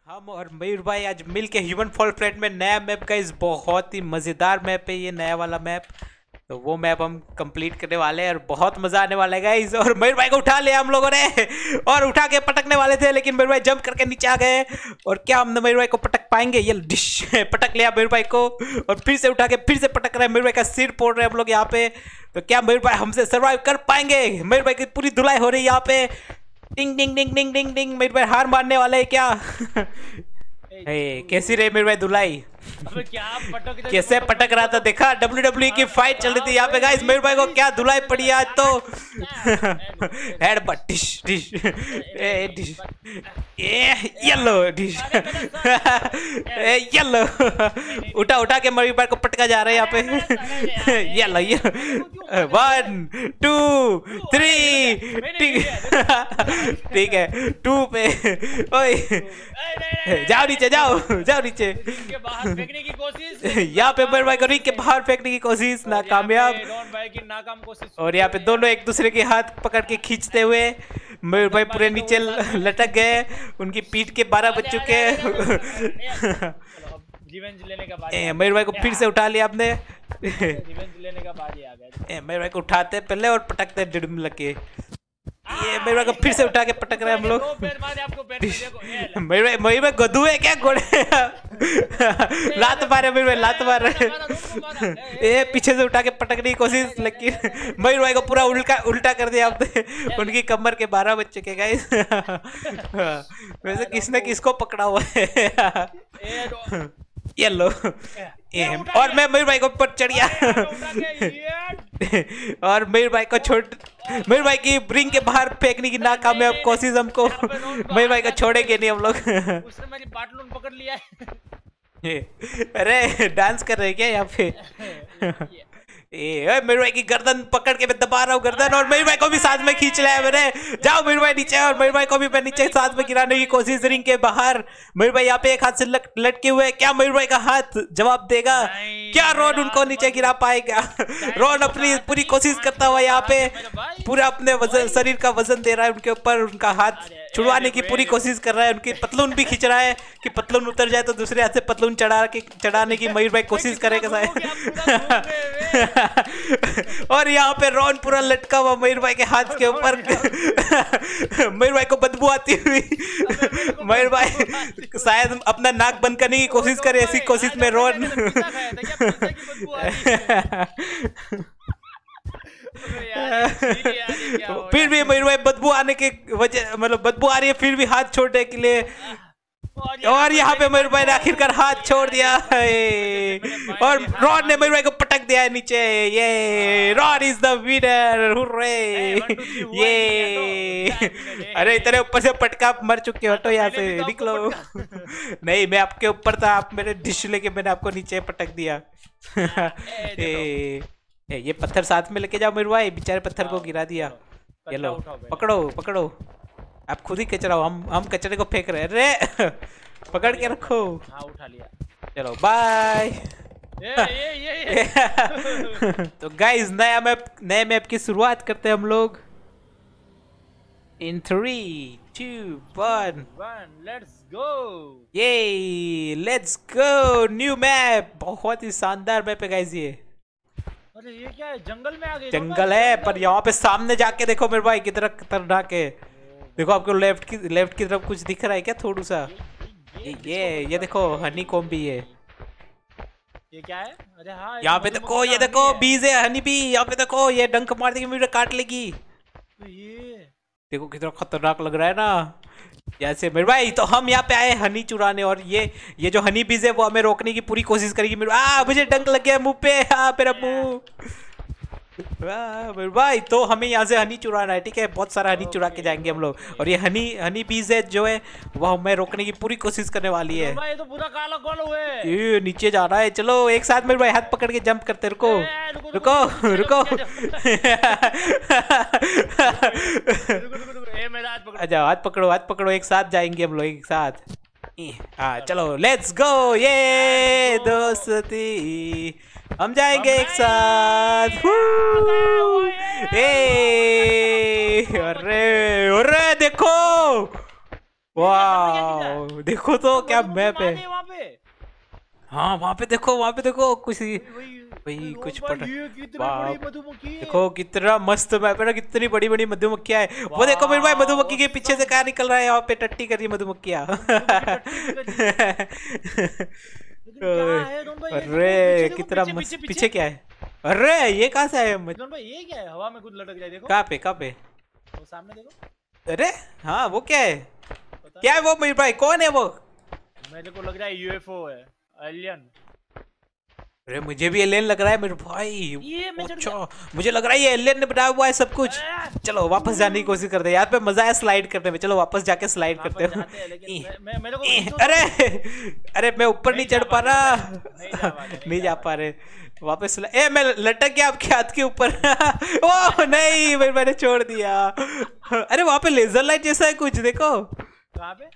हम और मयूर भाई आज मिल के ह्यूमन फॉल फ्लैट में नया मैप का इस बहुत ही मज़ेदार मैप है ये नया वाला मैप। तो वो मैप हम कंप्लीट करने वाले हैं और बहुत मज़ा आने वाला है गाइस। और मयूर भाई को उठा लिया हम लोगों ने और उठा के पटकने वाले थे, लेकिन मयूर भाई जंप करके नीचे आ गए। और क्या हम मयूर भाई को पटक पाएंगे? ये डिश पटक लिया मयूर भाई को और फिर से उठा के फिर से पटक रहे हैं। मयूर भाई का सिर फोड़ रहे हैं हम लोग यहाँ पे। तो क्या मयूर भाई हमसे सर्वाइव कर पाएंगे? मयूर भाई की पूरी धुलाई हो रही है यहाँ पे। डिंग डिंग डिंग डिंग डिंग डिंग। मयूर भाई हार मारने वाले हैं क्या? कैसी रही मेरे भाई धुलाई? कैसे पटक रहा था देखा? WWE की फाइट चल रही थी यहाँ पे गाइस। मेरे भाई को क्या धुलाई पड़ी आज तो। Head but dish dish a dish a yellow dish yellow. उठा उठा के मेरे भाई को पटका जा रहा है यहाँ पे। येलो ये 1 2 3 ठीक है 2 पे। ओए जाओ नीचे जाओ जाओ नीचे। फेंकने की कोशिश यहाँ पे मेरे भाई को रिंग के बाहर फेंकने की कोशिश नाकामयाब। भाई की नाकाम कोशिश। और यहाँ पे दोनों एक दूसरे के हाथ पकड़ के खींचते हुए मेरे भाई पूरे नीचे लटक गए। उनकी पीठ के 12 बज चुके। रिवेंज लेने का बारी। मेरे भाई को फिर से उठा लिया आपने। रिवेंज लेने का बारी आ गया। मेरे भाई को उठाते पहले और पटकते डिडम लगे। ये मेरे भाई को फिर से उठा के पटक रहे हैं हम लोग। मेरे भाई गधू है क्या? घोड़े लात मारे मेरे भाई, लात मार रहे। ये पीछे से उठा के पटकने की कोशिश, लेकिन मयूर भाई को पूरा उल्टा कर दिया आपने। उनकी कमर के 12 बज चुके गाइस। वैसे किसने किसको पकड़ा हुआ है? ये लो। और मैं मयूर भाई को ऊपर चढ़ गया। और मयूर भाई को मयूर भाई की रिंग के बाहर फेंकने की नाकामयाब कोशिश हमको। मयूर भाई को छोड़ेंगे नहीं हम लोग। उसने मेरी पाटलून पकड़ लिया है। अरे डांस कर रहे क्या यहाँ पे? मेरे भाई की गर्दन पकड़ के मैं दबा रहा हूँ गर्दन। और मेरे भाई को भी साथ में खींच लिया है मैंने। जाओ मेरे भाई नीचे। और मेरे भाई को भी मैं नीचे साथ में गिराने की कोशिश रिंग के बाहर। मेरे भाई यहाँ पे एक हाथ से लटके हुए। क्या मेरे भाई का हाथ जवाब देगा? क्या रॉन उनको नीचे गिरा पाएगा? रॉन अपनी पूरी कोशिश करता हुआ यहाँ पे पूरा अपने वजन शरीर का वजन दे रहा है उनके ऊपर। उनका हाथ छुड़वाने की पूरी कोशिश कर रहा है। उनकी पतलून भी खींच रहा है कि पतलून उतर जाए तो दूसरे हाथ से पतलून चढ़ाने की मयूर भाई कोशिश करेगा शायद। और यहाँ पे रॉन पूरा लटका हुआ मयूर भाई के हाथ के ऊपर। मयूर भाई को बदबू आती हुई। मयूर भाई शायद अपना नाक बंद करने की कोशिश करे, ऐसी कोशिश में रॉन। फिर भी मयूर भाई बदबू आने के वजह मतलब बदबू आ रही है फिर भी हाथ छोड़ने के लिए। और यहाँ पे मयूर भाई ने आखिरकार हाथ छोड़ दिया है। और रॉन ने मयूर भाई को पटक दिया है नीचे। ये Ron is the winner. Hooray yay. अरे इतने ऊपर से पटका मर चुके हो तो यहाँ से निकलो। नहीं मैं आपके ऊपर था, आप मेरे डिश लेके मैंने आपको नीचे पटक दिया। ये पत्थर साथ में लेके जाओ मयूर भाई, बेचारे पत्थर को गिरा दिया। ये लो पकड़ो पकड़ो। आप खुद ही कचरा हो, हम कचरे को फेंक रहे हैं। अरे पकड़ के रखो। हाँ उठा लिया। चलो बाय। तो गाइस नए मैप की शुरुआत करते हैं हम लोग। In 3 2 1 let's go. Yay let's go new map. बहुत ही शानदार मैप है गाइस ये। अरे ये क्या है? जंगल में आ गए। जंगल है पर यहाँ पे सामने जाके देखो मेरे भाई कितना खतरनाक है। देखो आपको लेफ्ट की तरफ कुछ दिख रहा है क्या? थोड़ा सा ये देखो हनी कॉम्ब भी है। ये क्या है? अरे हाँ यहाँ पे देखो, ये देखो बीज है हनी बी। यहाँ पे देखो ये डंक मार देगी मुझे, काट लेगी। ये देखो कितना खतरनाक लग रहा है ना जैसे मेरे भाई। तो हम यहाँ पे आए हनी चुराने और ये जो हनी बीज है वो हमें रोकने की पूरी कोशिश करेगी। मुझे डंक लग गया मुंह पे। मेरा मुंह। मेरे भाई तो हमें यहाँ से हनी चुराना है, ठीक है? बहुत सारा हनी चुरा के जाएंगे हम लोग। और ये हनी बीज है जो है वो हमें रोकने की पूरी कोशिश करने वाली है। भाई तो पूरा काला गोल हुए। ये नीचे जा रहा है। चलो एक साथ मेरे भाई हाथ पकड़ के जंप करते। रुको रुको रुको। अच्छा हाथ पकड़ो एक साथ जाएंगे हम लोग एक साथ। हाँ चलो लेट्स गो। ये दोस्ती हम जाएंगे एक साथ। अरे अरे देखो वाह देखो तो क्या मैप है। वहाँ पे हाँ वहाँ पे देखो कुछ वही कुछ पट देखो कितना मस्त मैप है ना, कितनी बड़ी बड़ी मधुमक्खियाँ है। वो देखो मेरे भाई मधुमक्खी के पीछे से क्या निकल रहा है, यहाँ पे टट्टी कर रही है मधुमक्खियाँ। अरे कितना मस्त। पीछे क्या है? अरे ये कहाँ से आया? भाई ये क्या है? हवा में कुछ लटक जाए देखो। कहाँ पे? वो सामने देखो। अरे हाँ वो क्या है? क्या है वो मेरे भाई? कौन है वो? मेरे को लग रहा है यूएफओ है, एलियन। अरे मुझे भी एलियन लग रहा है मेरे भाई। ये अच्छा मुझे लग रहा है ये एलियन ने बनाया हुआ है सब कुछ। चलो वापस जाने की कोशिश करते हैं यार, पे मजा आया स्लाइड करने में। चलो वापस जाके स्लाइड करते हैं। अरे मैं ऊपर नहीं चढ़ पा रहा। नहीं जा पा रहे वापस। मैं लटक गया आपके हाथ के ऊपर। ओह नहीं मैंने छोड़ दिया। अरे वहाँ पे लेजर लाइट जैसा है कुछ, देखो कहाँ पे?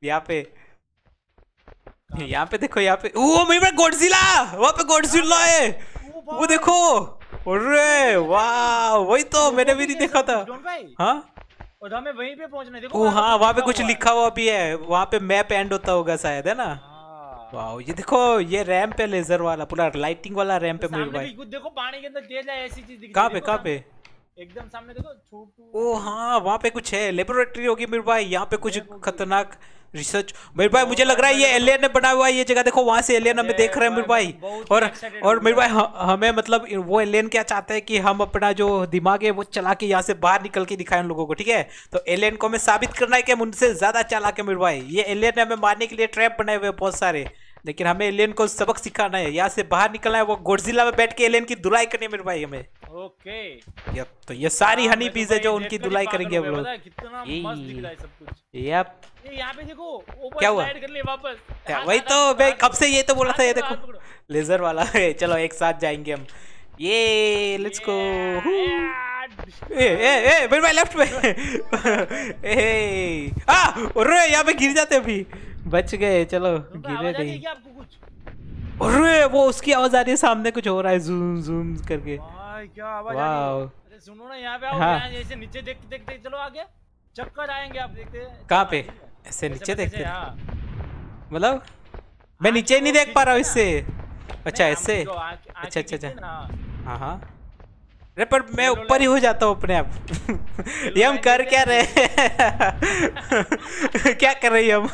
यहाँ पे देखो, यहाँ पे ओ मेरे गॉडजिला, वहाँ पे गॉडजिला है वो देखो। अरे वाह वही तो मैंने भी नहीं देखा था। हाँ और हमें वहीं पे पहुंचना है देखो। ओ हाँ वहाँ पे कुछ लिखा हुआ भी है, वहाँ पे मैप एंड होता होगा शायद, है ना? वाह ये देखो ये रैंप है लेजर वाला, पूरा लाइटिंग वाला रैंप है मेरे भाई। देखो पानी के अंदर तेज है, ऐसी चीज दिख रही है। कहाँ पे? एकदम सामने देखो छोटू। ओ हाँ वहाँ पे कुछ है, लेबोरेटरी होगी मेरे भाई। यहाँ पे कुछ खतरनाक रिसर्च मेरे भाई, मुझे लग रहा है ये एलियन ने बनाया हुआ है ये जगह। देखो वहां से एलियन हमें देख रहे हैं मेरे भाई। और मेरे भाई हमें मतलब वो एलियन क्या चाहते हैं कि हम अपना जो दिमाग है वो चला के यहाँ से बाहर निकल के दिखाएं उन लोगों को, ठीक है? तो एलियन को हमें साबित करना है कि हम उनसे ज्यादा चालाक है मेरे भाई। ये एलियन ने हमें मारने के लिए ट्रैप बनाए हुए बहुत सारे, लेकिन हमें एलियन को सबक सिखाना है, यहाँ से बाहर निकलना है। वो गॉडजिला में बैठ के एलियन की धुलाई करनी है मेरे भाई हमें। ओके यप तो ये सारी हनी पीस है जो उनकी धुलाई करेंगे हम लोग। कितना मस्त दिख रहा है सब कुछ। यप यहाँ पे देखो क्या हुआ? कर ले वापस। वही तो मैं कब से ये तो बोला था, ये देखो लेजर वाला है। चलो एक साथ जाएंगे हम, ये लेट्स गो। ए मेरे भाई लेफ्ट में। अरे यहाँ पे गिर जाते अभी, बच गए। चलो गिरे नहीं। अरे वो उसकी आवाज आ रही है, सामने कुछ हो रहा है जूम जूम करके। क्या आवाज आ रही है? अरे सुनो ना यहाँ पे आओ। हाँ। जैसे नीचे देखते चलो आगे चक्कर आएंगे आप देखते। कहाँ पे? ऐसे नीचे देखते मतलब मैं नीचे ही नहीं देख पा रहा हूँ इससे। अच्छा ऐसे? अच्छा हाँ अरे पर मैं ऊपर ही हो जाता हूँ अपने आप। ये हम कर क्या रहे हैं? क्या कर रही हम?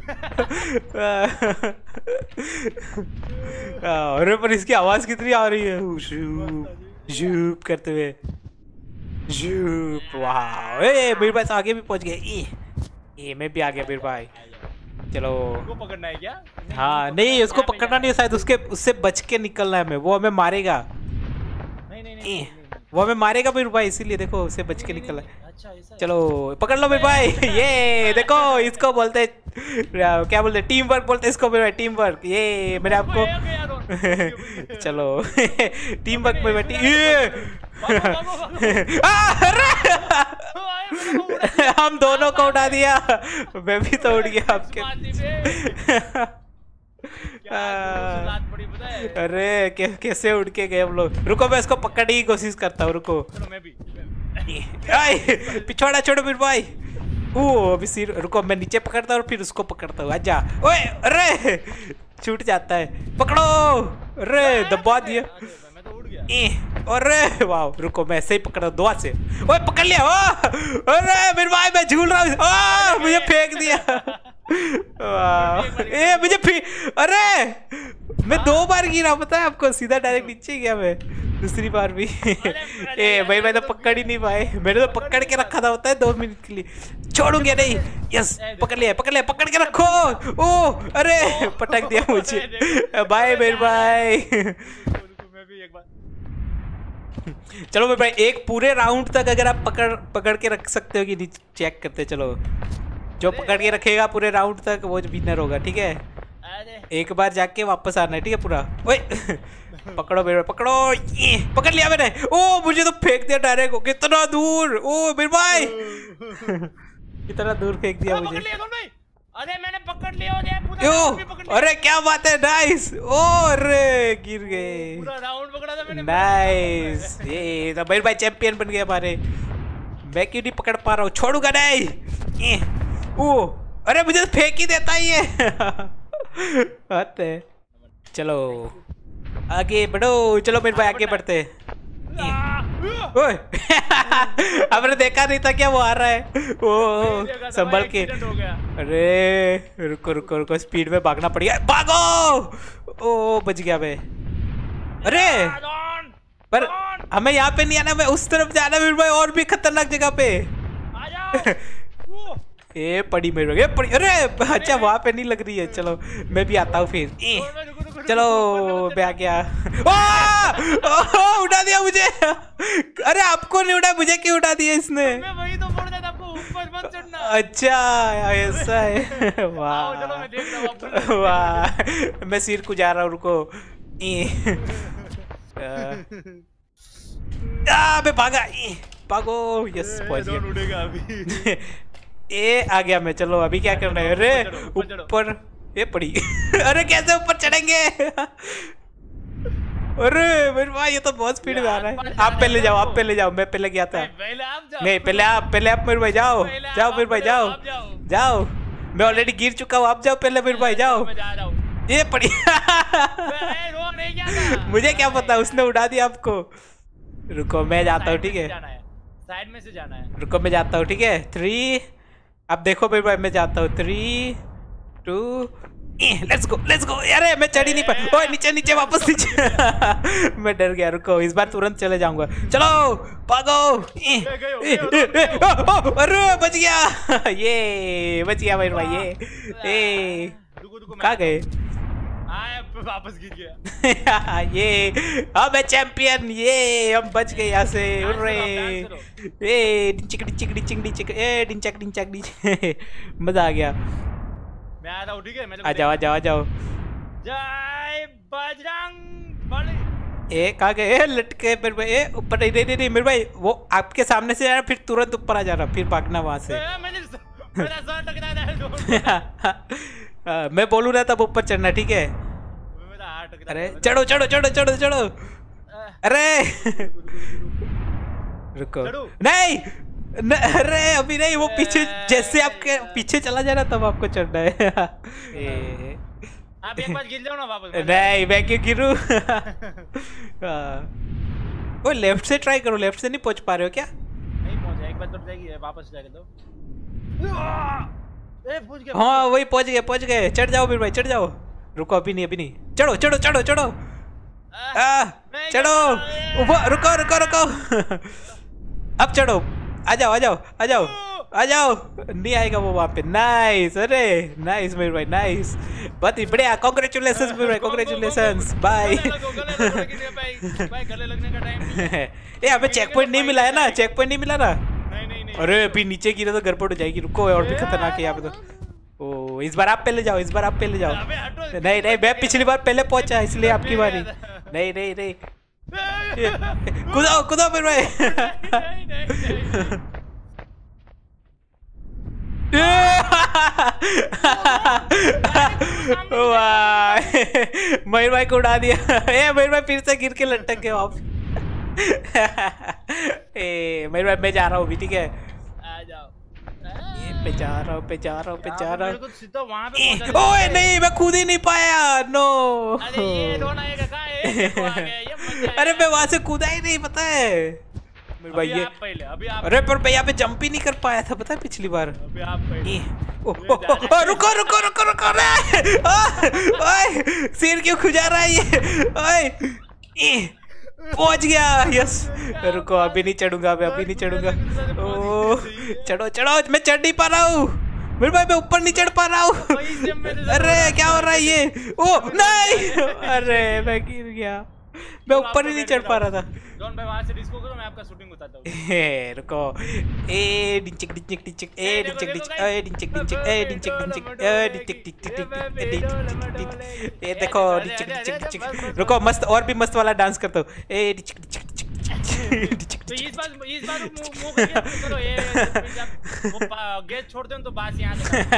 अरे पर इसकी आवाज कितनी आ रही है, जूप करते हुए जूप। वाह मेरे पास आगे भी पहुंच गए। ये मैं भी आ गया मेरे भाई। चलो पकड़ना है क्या? हाँ नहीं उसको पकड़ना नहीं है शायद, उससे बच के निकलना है हमें। वो हमें मारेगा। नहीं वो हमें मारेगा मेरे भाई, इसीलिए देखो उसे बच के निकलना है। चलो पकड़ लो मेरे भाई। ये देखो इसको बोलते क्या बोलते, टीम वर्क बोलते इसको मेरे भाई, टीम वर्क। ये मैंने आपको चलो टीम वर्क में बैठी। हम दोनों को उठा दिया, मैं भी तो उड़ गया आपके। अरे कैसे उड़ के गए हम लोग। रुको मैं इसको पकड़ने की कोशिश करता हूँ, रुको। पिछवाड़ा छोड़ो मेरे भाई। अभी सिर, रुको मैं नीचे पकड़ता हूँ और फिर उसको पकड़ता हूँ। आजा। ओए अरे छूट जाता है, पकड़ो। अरे दबा दिया। अरे वाह रुको मैं ऐसे ही पकड़ा दो हाथ से। ओए पकड़ लिया। अरे मेरे भाई मैं झूल रहा हूँ। मुझे फेंक दिया। मुझे अरे मैं 2 बार गिरा, पता है आपको? सीधा डायरेक्ट नीचे गया मैं दूसरी बार भी। भाई मैं तो पकड़ ही नहीं पाए। मैंने तो पकड़ के रखा था, होता है 2 मिनट के लिए। छोड़ूंगे नहीं। यस पकड़ लिया पकड़ के रखो। ओ अरे पटक दिया मुझे। बाय मेरे भाई। चलो मेरे भाई एक पूरे राउंड तक अगर आप पकड़ के रख सकते हो कि नहीं चेक करते। चलो जो पकड़ के रखेगा पूरे राउंड तक वो विनर होगा, ठीक है? एक बार जाके वापस आना है, ठीक है पूरा। ओए पकड़ो मेरे, पकड़ो। ये पकड़ लिया मैंने। ओ मुझे तो फेंक दिया डायरेक्ट। कितना दूर। ओ मेरे भाई कितना दूर फेंक दिया मुझे। अरे मैंने पकड़ लिया। अरे क्या बात है, नाइस। अरे गिर गए। पूरा राउंड पकड़ा था मैंने। नाइस। ये तो मेरे भाई चैंपियन बन गए हमारे। मैं क्यों नहीं पकड़ पा रहा हूँ? छोड़ूंगा नहीं। ओ अरे मुझे फेंक ही देता ही है। चलो आगे बढ़ो, चलो मेरे भाई आगे बढ़ते। ओए हमने देखा नहीं था क्या वो आ रहा है। ओ संभल के। अरे रुको रुको रुको, स्पीड में भागना पड़ेगा। भागो। ओ बच गया मैं। अरे पर हमें यहाँ पे नहीं आना, मैं उस तरफ जाना मेरे भाई, और भी खतरनाक जगह पे। ए पड़ी मेरे भाई, पड़ी। अरे अच्छा वहाँ पे नहीं लग रही है। चलो मैं भी आता हूँ फिर। चलो मैं आ गया। उठा दिया मुझे। अरे आपको नहीं उठा, मुझे क्यों उठा दिया इसने? मैं वही तो बोल रहा था आपको ऊपर मत चढ़ना। अच्छा ऐसा है। वाह वाह, मैं सिर को जा रहा हूँ, रुको। मैं भागा। भागो। यस पहुंच गया। ए आ गया मैं। चलो अभी क्या करना है? अरे ऊपर ये पड़ी। अरे कैसे ऊपर चढ़ेंगे? अरे मेरे भाई ये तो बहुत स्पीड में आ रहा है। आप पहले जाओ, आप पहले जाओ, मैं पहले गया था। नहीं पहले आप मेरे भाई जाओ। जाओ मेरे भाई जाओ जाओ, मैं ऑलरेडी गिर चुका हूँ। आप जाओ पहले मेरे भाई, जाओ। ये पड़ी। मुझे क्या पता, उसने उड़ा दिया आपको। रुको मैं जाता हूँ, ठीक है? साइड में से जाना है। रुको मैं जाता हूँ, ठीक है? 3 अब देखो मेरे भाई, मैं जाता हूँ। 3 2 लेट्स गो लेट्स गो। अरे मैं चढ़ ही नहीं पाया। ओए नीचे नीचे, वापस नीचे। मैं डर गया। रुको इस बार तुरंत चले जाऊंगा। चलो भागो। अरे बच गया। ये बच गया मेरे भाई। ये कहाँ गए? वापस गिर गया। ये हम है चैंपियन। ये हम बच गए यहाँ से। उर्रे ए डिंचक डिंचक डिंचक डिंचक ए डिंचक डिंचक डिंचक। मजा आ गया। मैं आ रहा हूँ, ठीक है? आ जाओ आ जाओ आ जाओ। जय बजरंग बली। ए कहाँ गए? लटके मेरे भाई। ए ऊपर नहीं नहीं नहीं मेरे भाई, वो आपके सामने से जाना, फिर तुरंत ऊपर आ जाना, फिर भागना वहां से। मेरा सर टकरा रहा है। मैं बोलूँ ना तब ऊपर चढ़ना, ठीक है? अरे चढ़ो चढ़ो चढ़ो चढ़ो चढ़ो। अरे रुको नहीं अरे अभी नहीं, वो पीछे जैसे आपके पीछे चला जाना तब आपको चढ़ना है। आप एक बार गिर जाओ ना वापस। नहीं मैं क्यों गिरूं? वो लेफ्ट से ट्राई करो। लेफ्ट से नहीं पहुंच पा रहे हो क्या? नहीं पहुंचा, एक बार तो जाएगी, वापस जाके दो। पहुंच गया। हाँ वही पहुंच गए। चढ़ जाओ मेरे भाई, चढ़ जाओ। रुको अभी नहीं, अभी नहीं। चढ़ो चढ़ो चढ़ो चढ़ो। चढ़ो। रुको रुको रुको। अब चढ़ो। आ जाओ आ जाओ आ जाओ आ जाओ। नहीं आएगा वो वहाँ पे। नाइस। अरे नाइस मेरे भाई, नाइस। बहुत ही बढ़िया। कांग्रेचुलेशंस मेरे भाई, कांग्रेचुलेशंस। बाय। ये हमें चेक पॉइंट नहीं मिला है ना? चेक पॉइंट नहीं मिला ना? नहीं। अरे अभी नीचे गिरे तो गड़बड़ हो जाएगी। रुको और भी खतरनाक है यहाँ पे तो। ओ इस बार आप पहले जाओ, इस बार आप पहले जाओ। नहीं नहीं मैं पिछली बार पहले पहुंचा, इसलिए आपकी बारी। नहीं नहीं नहीं कूदो कूदो मेरे भाई। मयूर भाई को उड़ा दिया। ए मयूर भाई फिर से गिर के लटक गए आप। ए मयूर भाई मैं जा रहा हूँ अभी, ठीक है? आ जाओ। पे जा रहा हूँ। ओए नहीं मैं कूद ही नहीं पाया। नो। अरे ये रोना है कहाँ है? ये आ गया, ये मजा अरे मैं वहां से कूदा ही नहीं, पता है मेरे भाई। ये पहले अभी आप। अरे पर मैं यहाँ पे जंप ही नहीं कर पाया था, पता है पिछली बार। अभी आप पहले। रुको रुको रुको रुको। ओए सिर क्यों खुजा रहा है ये? ओए पहुंच गया। यस। रुको अभी नहीं चढ़ूंगा, मैं अभी नहीं चढ़ूंगा। ओ चढ़ो चढ़ो। मैं चढ़ नहीं पा रहा हूँ मेरे भाई, मैं ऊपर नहीं चढ़ पा रहा हूँ। अरे क्या हो रहा है ये? ओ नहीं। अरे मैं गिर गया, मैं ऊपर ही नहीं चढ़ पा रहा था। जॉन भाई वहां से डिस्को करो, मैं आपका शूटिंग बताता हूं। रुको। ए डिंचक डिंचक डिंचक ए डिंचक डिंचक ए डिंचक डिंचक ए डिंचक डिंचक ए डिंचक डिंचक। ये देखो डिंचक डिंचक डिंचक। रुको मस्त और भी मस्त वाला डांस करता हूँ। ए डिंचक डिंचक डिंचक। तो इस बार मुंह करके करो। ये वो गेट छोड़ते हो तो बास यहां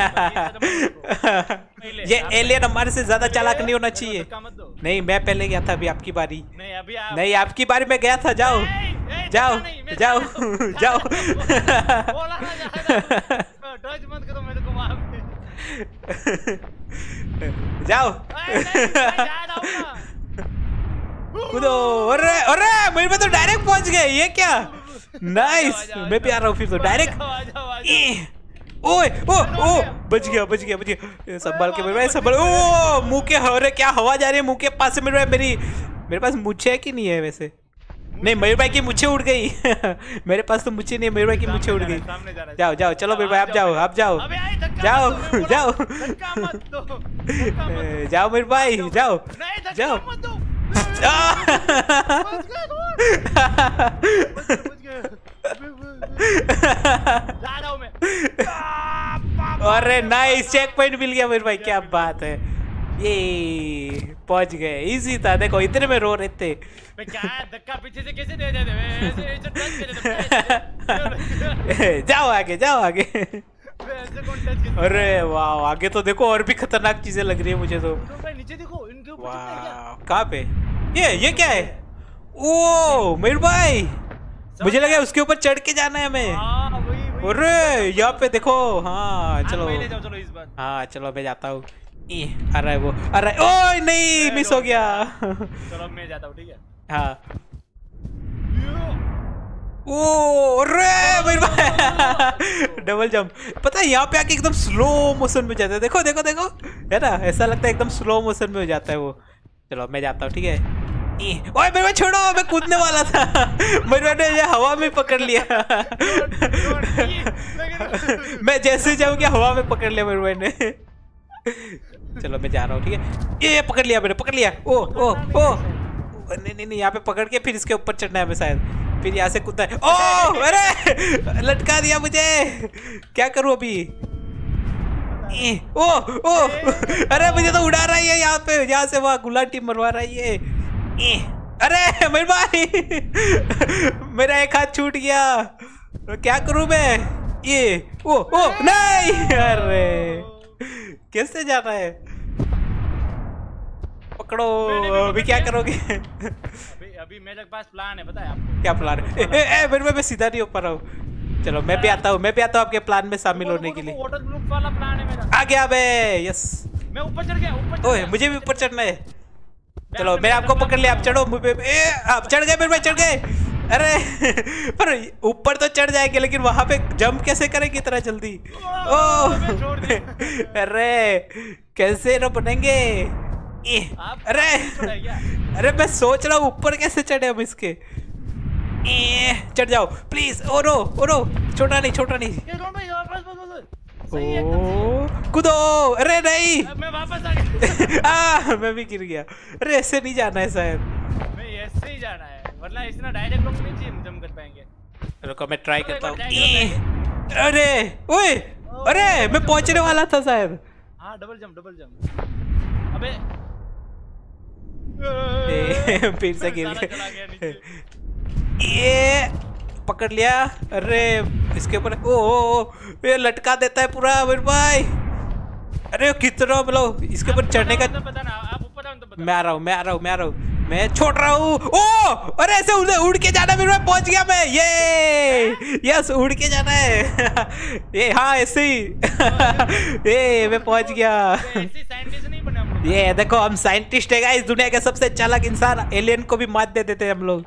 से। ये एलियन हमारे से ज्यादा चालाक नहीं होना चाहिए। नहीं मैं पहले गया था, अभी आपकी बारी। नहीं अभी आप। नहीं आपकी बारी में गया था। जाओ जाओ जाओ जाओ। टच मत करो मेरे को वहां पे। जाओ कूदो। अरे अरे मेरे पे तो डायरेक्ट पहुंच गए, ये क्या? नाइस, मैं भी आ रहा हूँ फिर तो डायरेक्ट। ओए ओ ओ बच गया बच गया बच गया। संभाल के मेरे भाई संभाल। ओ मुंह के, अरे क्या हवा जा रही है मुंह के पास से मेरे भाई। मेरे पास मुच्छे है कि नहीं है वैसे? नहीं, मयूर भाई की मुच्छे उड़ गई। मेरे पास तो मुच्छे नहीं, मयूर भाई की मुच्छे उड़ गई। जाओ जाओ चलो मयूर भाई, आप जाओ आप जाओ जाओ जाओ जाओ मयूर भाई जाओ जाओ। अरे नाइस, चेक पॉइंट मिल गया मेरे भाई, क्या बात है। ये पहुंच गए, इजी था। देखो इतने में रो रहे थे। क्या धक्का पीछे से कैसे दे देते? जाओ आगे जाओ आगे। अरे वाह, आगे तो देखो और भी खतरनाक चीजें लग रही है मुझे तो। नीचे देखो इनके ऊपर। वाह कहाँ पे? ये क्या है? ओ मयूर भाई, मुझे लगा उसके ऊपर चढ़ के जाना है हमें। अरे यहाँ पे देखो। हाँ चलो चलो इस बार। हाँ चलो मैं जाता हूँ। आ रहा है वो, आ रहा है। ओए नहीं, मिस हो गया। चलो मैं जाता हूँ, ठीक है। हाँ ओ अरे मेरे भाई डबल जंप। पता है यहाँ पे आके एकदम स्लो मोशन में जाता है। देखो देखो देखो, है ना, ऐसा लगता है एकदम स्लो मोशन में हो जाता है वो। चलो मैं जाता हूँ, ठीक है। ओए मेरे भाई छोड़ो, मैं कूदने वाला था। मेरे भाई ने ये हवा में पकड़ लिया। मैं जैसे जाऊँ क्या हवा में पकड़ लिया मेरे भाई ने। चलो मैं जा रहा हूँ, ठीक है। ये पकड़ लिया मैंने, पकड़ लिया। ओ ओ ओ नहीं नहीं नहीं, यहाँ पे पकड़ के फिर इसके ऊपर चढ़ना है हमें शायद, फिर यहाँ से कूदना है। ओ अरे लटका दिया मुझे, क्या करूँ अभी? ओ ओ अरे मुझे तो उड़ा रहा है यहाँ पे, यहाँ से वहाँ गुलाटी मरवा रहा है ये। अरे मेरे भाई मेरा एक हाथ छूट गया, क्या करूँ मैं? ये ओ ओ नहीं, अरे कैसे जाना है? पकड़ो, अभी क्या करोगे? अभी मेरे पास प्लान है, पता है आपको? क्या प्लान है? मेरे में मैं सीधा नहीं हो पा रहा हूँ। चलो मैं भी आता हूँ, मैं भी आता हूँ आपके प्लान में शामिल होने के लिए। वाटर प्रूफ वाला प्लान है मेरा। आ गया बे, यस। मैं ऊपर चढ़ गया, ऊपर। ओए मुझे भी ऊपर चढ़ना है। चलो मैंने आपको पकड़ लिया, आप चढ़ो। आप चढ़ गए, मेरे भाई चढ़ गए। अरे पर ऊपर तो चढ़ जाएंगे, लेकिन वहां पे जंप कैसे करेंगे इतना जल्दी? अरे कैसे न बनेंगे? अरे अरे मैं सोच रहा हूँ ऊपर कैसे चढ़े हम इसके। चढ़ जाओ प्लीज। ओ नो छोटा नहीं, छोटा नहीं। कूदो। अरे नहीं, मैं वापस आ गया। मैं भी गिर गया। अरे ऐसे नहीं जाना है शायद, मैं ऐसे ही जाना है, वरना इसना डायरेक्ट लोग नीचे जंप कर पाएंगे। रुको मैं ट्राई करता हूँ। अरे ओए, अरे मैं पहुंचने वाला था शायद। हाँ डबल जंप। अबे फिर से गिर गया। ये पकड़ लिया। अरे इसके ऊपर ओ ये लटका देता है पूरा मेरे भाई। अरे कितना मतलब इसके ऊपर चढ़ने का। पता ना, आप ऊपर आओ तो बता। मैं आ रहा हूँ, मैं छोड़ रहा हूँ। ओ अरे ऐसे उड़ के जाना है मेरे भाई। पहुंच गया मैं, ये यस उड़ के जाना है। ये हाँ ऐसे ही। ये मैं पहुंच गया। साइंटिस्ट नहीं बने हम लोग। ये देखो हम साइंटिस्ट है गाइस, दुनिया के सबसे चालाक इंसान। एलियन को भी मात दे देते हैं हम लोग।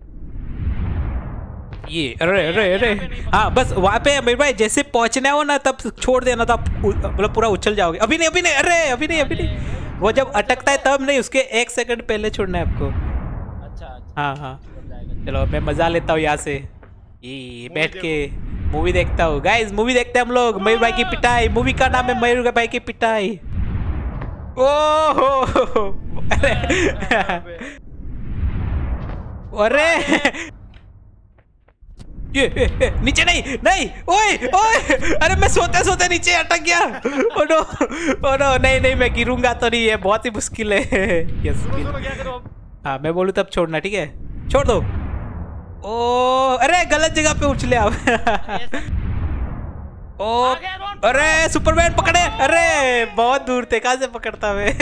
ये अरे हाँ बस वहाँ पे मेरे भाई जैसे पहुँचना हो ना तब छोड़ देना, तो आप मतलब पूरा उछल जाओगे। अभी नहीं अरे अभी नहीं। वो जब अटकता है तब नहीं, उसके 1 सेकंड पहले छोड़ना है आपको। अच्छा हाँ चलो मैं मजा लेता हूँ यहाँ से, ये बैठ के मूवी देखता हूँ। गाइस मूवी देखते हैं हम लोग, मयूर भाई की पिटाई। मूवी का नाम है मयूर भाई की पिटाई। ओहो अरे ये नीचे नहीं ओए अरे मैं सोते नीचे अटक गया। ओ नो नहीं मैं गिरूंगा तो नहीं, है बहुत ही मुश्किल है। यस हाँ मैं बोलूँ तब छोड़ना, ठीक है छोड़ दो। ओ अरे गलत जगह पे उछले आप। ओ अरे सुपरमैन पकड़े। अरे बहुत दूर थे, कहाँ से पकड़ता मैं?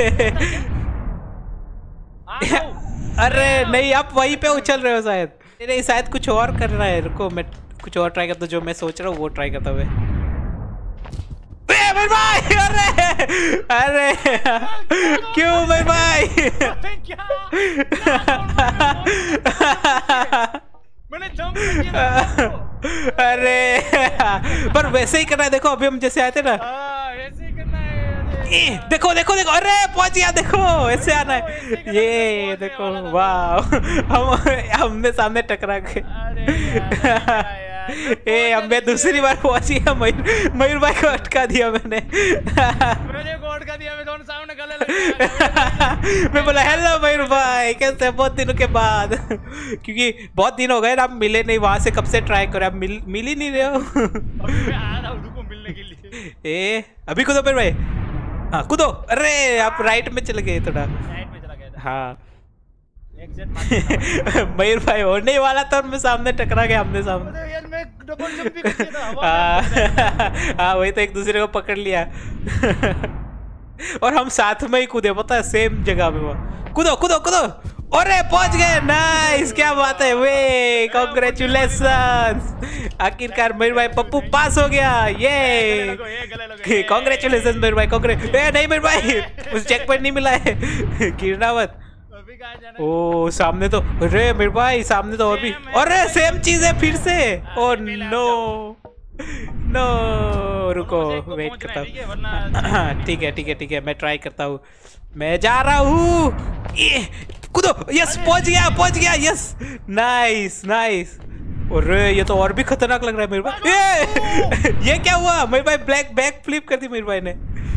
अरे नहीं आप वहीं पे उछल रहे हो शायद। नहीं शायद कुछ और करना है, रुको मैं कुछ और ट्राई करता हूँ। जो मैं सोच रहा हूँ वो ट्राई करता हूँ। मेरे भाई, अरे क्यों मेरे भाई? क्या मैंने जंप किया। अरे पर वैसे ही करना है, देखो अभी हम जैसे आए थे ना, ऐसे ही करना है। देखो देखो देखो, अरे पहुंच गया, देखो ऐसे आना है, ये देखो, वाह हमने सामने टकरा गए। ए अब मैं दूसरी बार पहुंच गया, मयूर भाई को अटका दिया मैंने। मुझे को अटका दिया, मैं दोनों सामने गले लग गया। मैं बोला हेलो मयूर भाई, कैसे बहुत दिनों के बाद, क्योंकि बहुत दिन हो गए ना, आप मिले नहीं, वहां से कब से ट्राई करें, आप मिल ही नहीं रहे हो। अभी मैं आ रहा हूं, रुको मिलने के लिए। अभी कूदो मयूर भाई, हाँ कूदो। अरे आप राइट में चले गए, थोड़ा राइट में चला गया था। हाँ मयूर भाई होने ही वाला था और मैं सामने टकरा गया, हमने सामने। यार मैं डबल जंप भी कर दिया था। हाँ वही तो, एक दूसरे को पकड़ लिया। और हम साथ में ही कूदे, पता है, सेम जगह पे। वो कूदो कूदो कूदो, अरे पहुंच गए, नाइस, क्या बात है, वे कांग्रेचुलेशंस, आखिरकार मयूर भाई पप्पू पास हो गया, ये कांग्रेचुलेशंस मयूर भाई, नहीं मयूर भाई उस चेक पॉइंट नहीं मिला है, गिरना मत। ओ सामने तो, अरे मेरे भाई सामने तो और भी, अरे सेम चीज है फिर से, ओ नो नो, रुको वेट करता हूँ। ठीक है ठीक है ठीक है, मैं ट्राई करता हूँ, मैं जा रहा हूँ, कूदो, यस पहुंच गया, यस, नाइस नाइस। अरे ये तो और भी खतरनाक लग रहा है मेरे भाई, ये क्या हुआ मेरे भाई, ब्लैक बैक फ्लिप कर दी मेरे भाई ने।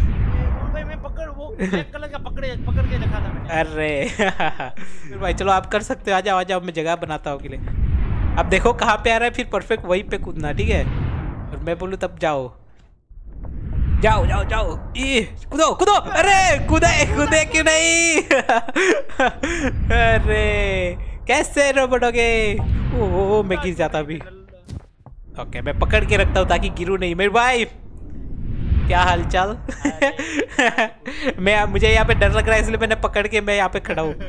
पकड़ के रखा था मैंने। अरे भाई चलो आप कर सकते हो, आ जाओ मैं जगह बनाता हूँ के लिए। अब देखो कहाँ पे आ रहा है, फिर परफेक्ट वहीं पे कूदना, ठीक है, और मैं बोलूँ तब जाओ जाओ जाओ जाओ, कूदो कूदो, अरे कूदे क्यों नहीं? अरे कैसे रोबोटोगे, ओ मैं गिर जाता अभी। ओके मैं पकड़ के रखता हूँ ताकि गिरूं नहीं। मेरे भाई क्या हाल चाल? मुझे यहाँ पे डर लग रहा है, इसलिए मैंने पकड़ के मैं यहाँ पे खड़ा हूँ।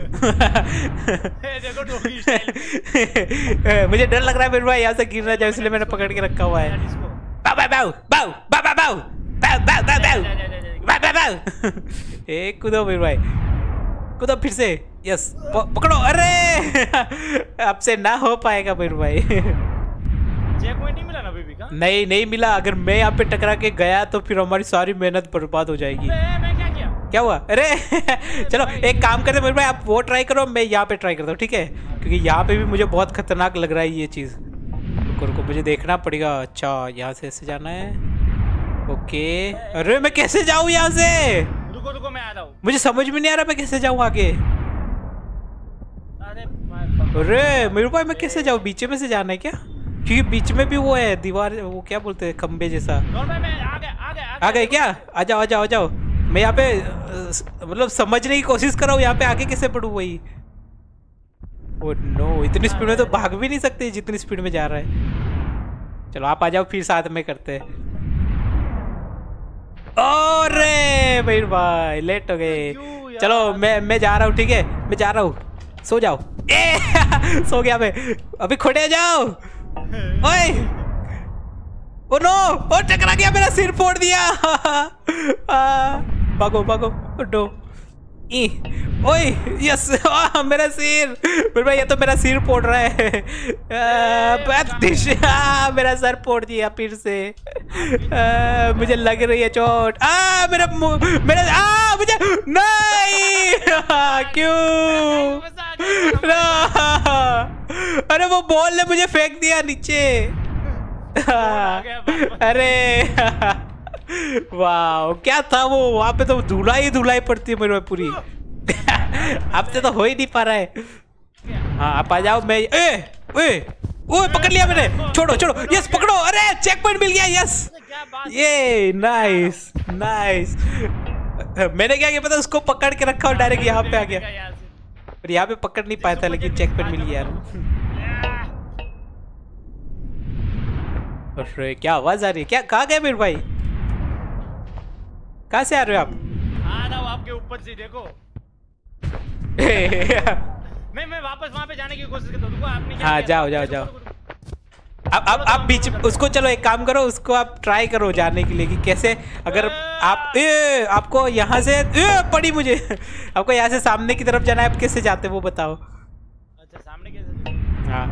मुझे डर लग रहा है मेरे भाई, यहाँ से गिर ना जाए, इसलिए मैंने पकड़ के रखा हुआ है। बाउ बाउ बाउ बाउ बाउ बाउ बाउ बाउ बाउ बाउ बाउ, एक कूदो मेरे भाई, कूदो फिर से, यस पकड़ो, अरे आपसे ना हो पाएगा मेरे भाई। चेक पॉइंट नहीं मिला ना अभी भी का? नहीं मिला, अगर मैं यहाँ पे टकरा के गया तो फिर हमारी सारी मेहनत बर्बाद हो जाएगी। मैं क्या किया? क्या हुआ? अरे चलो एक काम करते मेरे भाई, आप वो ट्राई करो, मैं यहाँ पे ट्राई करता हूँ, ठीक है, क्योंकि यहाँ पे भी मुझे बहुत खतरनाक लग रहा है ये चीज़। रुको मुझे देखना पड़ेगा। अच्छा यहाँ से ऐसे जाना है, ओके। अरे मैं कैसे जाऊँ यहाँ से? रुको मैं आ रहा हूँ। मुझे समझ में नहीं आ रहा मैं कैसे जाऊँ आगे। अरे मेरे भाई मैं कैसे जाऊँ? बीच में से जाना है क्या? क्योंकि बीच में भी वो है दीवार, वो क्या बोलते हैं, खंबे जैसा। आ गए क्या? आ जाओ। मैं यहाँ पे मतलब समझने की कोशिश कर रहा हूँ, यहाँ पे आगे कैसे बढ़ूँ वही। ओह नो, इतनी स्पीड में तो भाग भी नहीं सकते जितनी स्पीड में जा रहा है। चलो आप आ जाओ, फिर साथ में करते हैं। अरे मेरे भाई लेट हो गए। चलो मैं जा रहा हूँ, ठीक है, मैं जा रहा हूँ, सो जाओ। सो गया मैं, अभी खड़े जाओ। ओए ओ नो, ओ टकरा गया, मेरा सिर फोड़ दिया। भागो उठो। ओए यस, मेरा सिर, मेरे भाई ये तो मेरा सिर फोड़ रहा है। मेरा सर फोड़ दिया फिर से। मुझे लग रही है चोट। मेरा मुझे नहीं। क्यों? अरे वो बॉल ने मुझे फेंक दिया नीचे। अरे वाह, क्या था वो? वहां पे तो धुलाई पड़ती है मेरे पूरी। आपसे तो हो ही नहीं पा रहा है। हाँ आप आ जाओ। मैं ओए पकड़ लिया मैंने। छोड़ो यस पकड़ो। अरे चेक पॉइंट मिल गया, यस ये नाइस। मैंने क्या किया पता, उसको पकड़ के रखा और डायरेक्ट यहाँ पे आ गया। पर यहाँ पे पकड़ नहीं पाया था, लेकिन चेक पॉइंट मिल गया यार। अरे क्या आवाज आ रही है? क्या कहाँ गए मेरे भाई? कहाँ से आ रहे हो आप? आ रहा हूँ आपके ऊपर से, देखो। मैं वापस वहाँ पे जाने की कोशिश करता हूँ। आपने क्या हाँ किया? जाओ। आप बीच उसको, चलो एक काम करो, उसको आप ट्राई करो जाने के लिए कि कैसे, अगर आप आपको यहाँ से पड़ी मुझे आपको यहाँ से सामने की तरफ जाना है, आप कैसे जाते वो बताओ। अच्छा सामने कैसे? हाँ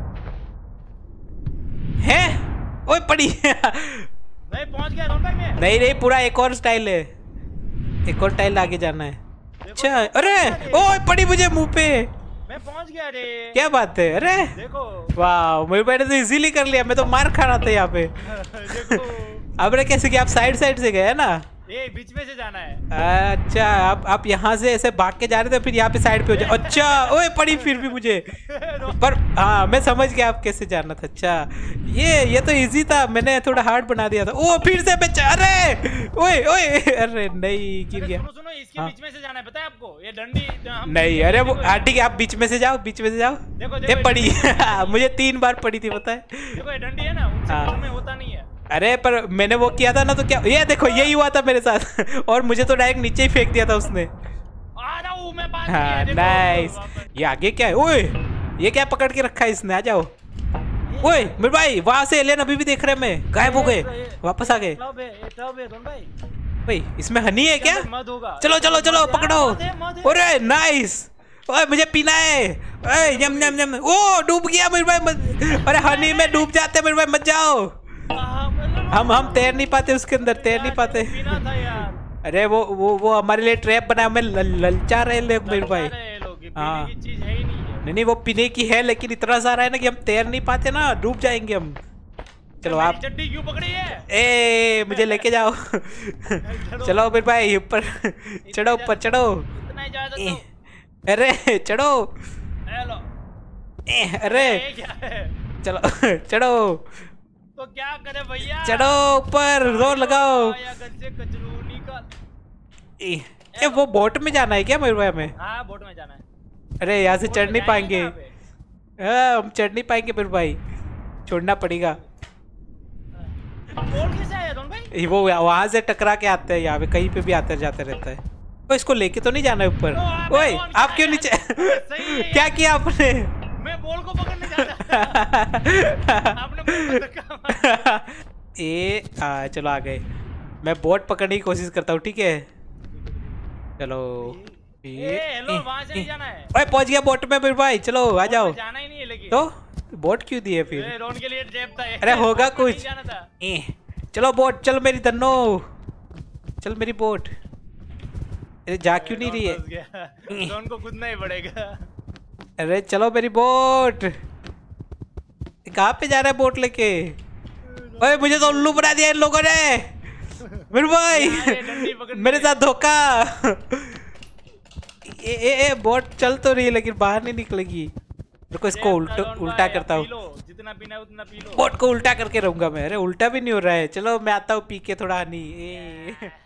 है, ओए पड़ी नहीं पहुंच गया रोन भाई मैं। नहीं पूरा एक और स्टाइल है, एक और स्टाइल आगे जाना है। अच्छा अरे ओए पड़ी मुझे मुंह पे, मैं पहुंच गया रे। क्या बात है, अरे देखो वाह मेरे भाई ने तो इजीली कर लिया, मैं तो मार खा रहा था यहाँ पे देखो अब रे कैसे कि आप साइड से गए ना? ये बीच में से जाना है। अच्छा आप यहाँ से ऐसे भाग के जा रहे थे, फिर यहाँ पे साइड पे हो जाए। अच्छा ओए पड़ी फिर भी मुझे पर हाँ मैं समझ गया आप कैसे जाना था। अच्छा ये तो इजी था, मैंने थोड़ा हार्ड बना दिया था। ओ फिर से मैं अरे ओए ओए अरे नहीं गिर गया। सुनो इसके बीच में से जाना है, पता है आपको? ये डंडी नहीं अरे वो ठीक है, आप बीच में से जाओ, बीच में से जाओ। देखो ये पड़ी मुझे 3 बार पड़ी थी पता है। देखो ये डंडी है ना, उनसे में होता नहीं है। अरे पर मैंने वो किया था ना, तो क्या ये देखो यही हुआ था मेरे साथ और मुझे तो डायरेक्ट नीचे ही फेंक दिया था उसने। आ रहा हूं मैं पास। हाँ नाइस। ये आगे क्या है? ओए ये क्या पकड़ के रखा है इसने? आ जाओ। ओए मेरे भाई वहां से एलियन अभी भी देख रहे हैं, मैं गायब हो गए, वापस आ गए। भाई इसमें हनी है क्या? चलो चलो चलो पकड़ो। अरे नाइस, ओए मुझे पीना है। ओए यम यम यम। ओ डूब गया मेरे भाई, अरे हनी में डूब जाते मेरे भाई, मत जाओ। हम तैर नहीं पाते उसके अंदर, तैर नहीं पाते। अरे वो हमारे लिए ट्रैप बना, हमें ललचा रहे लोग मेरे भाई। हाँ नहीं वो पीने की है, लेकिन इतना सारा है ना कि हम तैर नहीं पाते ना, डूब जाएंगे हम। चलो आप चड्डी क्यों पकड़ी है? ए मुझे लेके जाओ चलो मेरे भाई ऊपर चढ़ो, ऊपर चढ़ो। अरे चढ़ो। अरे चलो चढ़ो। तो क्या करे भैया? चढ़ो ऊपर, जोर लगाओ। ये वो बोट में जाना है क्या मेरे भाई में? हाँ बोट में जाना है। अरे यहाँ से चढ़ नहीं पाएंगे, हम चढ़ नहीं पाएंगे मेरे भाई, छोड़ना पड़ेगा। बोट कैसे आया दोन भाई? वो वहां से टकरा के आते हैं, यहाँ पे कहीं पे भी आते जाते रहता है। तो इसको लेके तो नहीं जाना है ऊपर। ओए आप क्यों नीचे क्या किया आपने? मैं बॉल को पकड़ने जा रहा आपने बॉल को धक्का मारा। चलो आ गए। मैं बोट पकड़ने की कोशिश करता हूँ, ठीक है? चलो हेलो वहां से नहीं जाना है। ओए पहुंच गया बोट में मेरे भाई, चलो आ जाओ। जाना ही नहीं है लेकिन। तो बोट क्यों दिए फिर? रोन के लिए ट्रैप था। अरे होगा कुछ। चलो बोट, चलो मेरी धन्नो, चल मेरी बोट। अरे जा क्यों नहीं रही है? रोन को कूदना ही पड़ेगा। अरे चलो मेरी बोट। कहाँ पे जा रहा है बोट लेके? ओए मुझे तो उल्लू बना दिया इन लोगों ने मेरे भाई मेरे साथ धोखा। ए बोट चल तो रही है लेकिन बाहर नहीं निकलेगी। रुको इसको उल्टा करता हूँ। जितना पीना उतना पी लो। बोट को उल्टा करके रहूंगा मैं। अरे उल्टा भी नहीं हो रहा है। चलो मैं आता हूँ पी के थोड़ा हनी।